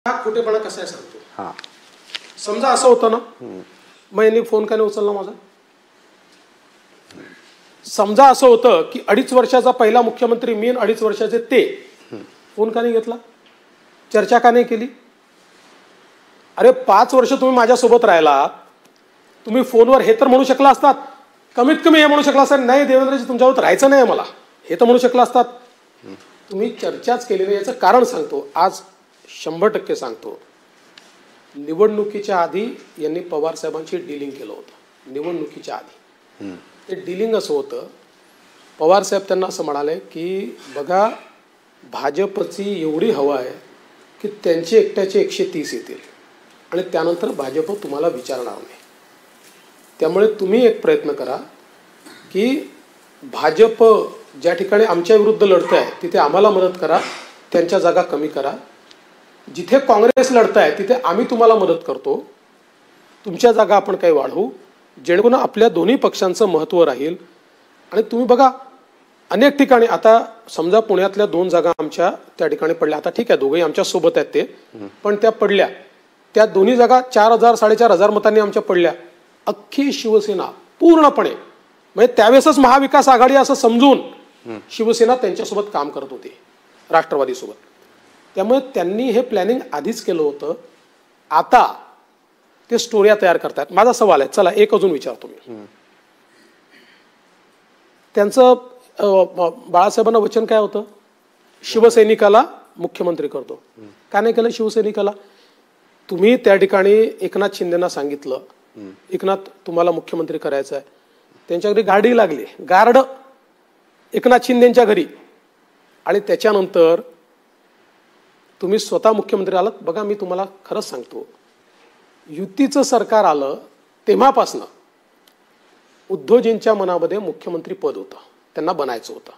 हा खोटेपणा कसा आहे सांगतो. हां समजा असं होतं ना, मग यांनी फोन का नाही उचलला माझा. समजा असं होतं की 2.5 वर्षाचा पहिला मुख्यमंत्री मी, 2.5 वर्षाचे ते, फोन का नाही घेतला, चर्चा का नाही केली. अरे 5 वर्ष तुम्ही माझ्यासोबत राहिला, तुम्ही फोनवर हे तर म्हणू शकला असतात, कमीत कमी हे म्हणू शकला असतात, नाही देवेंद्रजी तुमच्यासोबत राहायचं नाही मला, हे तर म्हणू शकला असतात. तुम्ही चर्चाच केली नाही. याचं कारण सांगतो, आज 100% सांगतो. निवडणुकीच्या आधी यांनी पवार साहेबांची डीलिंग केलं होतं. निवडणुकीच्या आधी ते डीलिंग असं होतं, पवार साहेब त्यांना असं म्हणाले की बघा भाजपची एवढी हवा आहे की त्यांचे एकट्याचे 130 येतील आणि त्यानंतर भाजप तुम्हाला विचारणार नाही. त्यामुळे तुम्ही एक प्रयत्न करा की भाजप ज्या ठिकाणी आमच्या विरुद्ध लढत आहे तिथे आम्हाला मदत करा, त्यांच्या जागा कमी करा. जिथे काँग्रेस लढत आहे तिथे आम्ही तुम्हाला मदत करतो, तुमच्या जागा आपण काही वाढवू, जेणेकरून आपल्या दोन्ही पक्षांचं महत्त्व राहील. आणि तुम्ही बघा अनेक ठिकाणी, आता समजा पुण्यातल्या 2 जागा आमच्या त्या ठिकाणी पडल्या, आता ठीक आहे दोघंही आमच्या सोबत आहेत ते, पण त्या पडल्या, त्या दोन्ही जागा 4,000 4,500 मतांनी आमच्या पडल्या. अख्खी शिवसेना पूर्णपणे, म्हणजे त्यावेळेसच महाविकास आघाडी असं समजून शिवसेना त्यांच्यासोबत काम करत होती, राष्ट्रवादीसोबत. त्यामुळे त्यांनी हे प्लॅनिंग आधीच केलं होतं. आता ते स्टोऱ्या तयार करतात. माझा सवाल आहे, चला एक अजून विचारतो मी. त्यांचं बाळासाहेबांना वचन काय होतं, शिवसैनिकाला मुख्यमंत्री करतो. का नाही केलं शिवसैनिकाला. तुम्ही त्या ठिकाणी एकनाथ शिंदेना सांगितलं एकनाथ तुम्हाला मुख्यमंत्री करायचं आहे, त्यांच्या घरी गाडी लागली, गार्ड एकनाथ शिंदेच्या घरी, आणि त्याच्यानंतर तुम्ही स्वतः मुख्यमंत्री आलात. बघा मी तुम्हाला खरंच सांगतो, युतीचं सरकार आलं तेव्हापासनं उद्धवजींच्या मनामध्ये मुख्यमंत्री पद होतं, त्यांना बनायचं होतं.